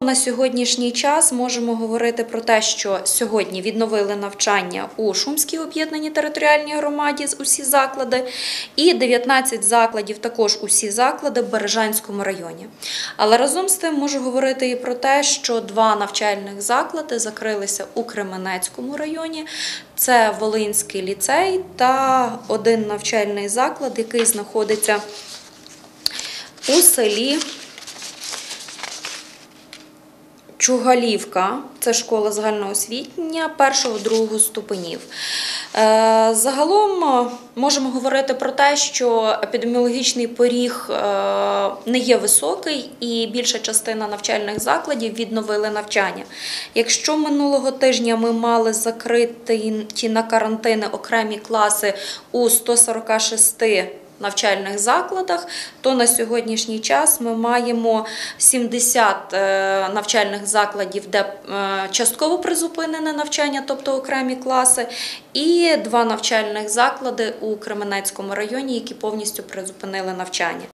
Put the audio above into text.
На сьогоднішній час можемо говорити про те, що сьогодні відновили навчання у Шумській об'єднаній територіальній громаді усі заклади, і 19 закладів також усі заклади в Бережанському районі. Але разом з тим можу говорити і про те, що 2 навчальних заклади закрилися у Кременецькому районі. Це Волинський ліцей та 1 навчальний заклад, який знаходиться у селі Чугалівка, це школа загальноосвітня 1-2 ступенів. Загалом можемо говорити про те, що епідеміологічний поріг не є високий і більша частина навчальних закладів відновили навчання. Якщо минулого тижня ми мали закриті на карантини окремі класи у 146 навчальних закладах, то на сьогоднішній час ми маємо 70 навчальних закладів, де частково призупинене навчання, тобто окремі класи, і 2 навчальних заклади у Кременецькому районі, які повністю призупинили навчання.